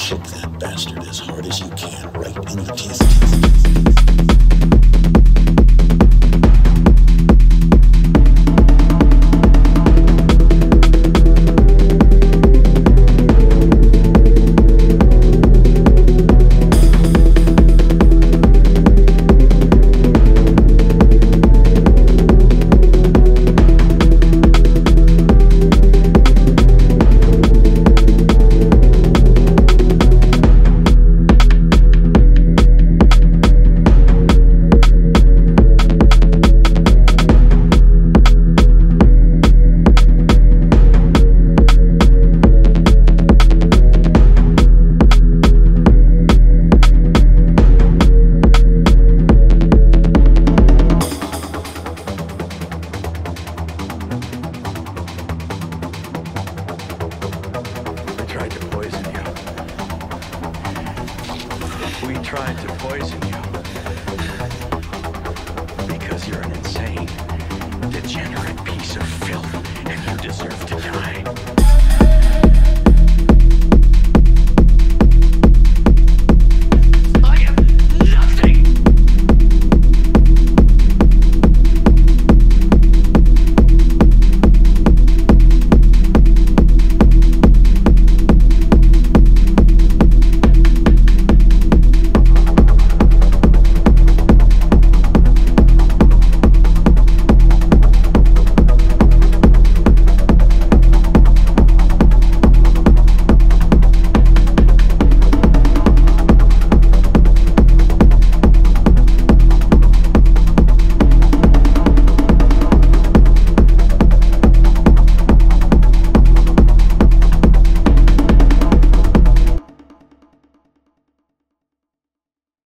Kick that bastard as hard as you can, right in the teeth. We tried to poison you because you're an insane, degenerate piece of filth and you deserve to die.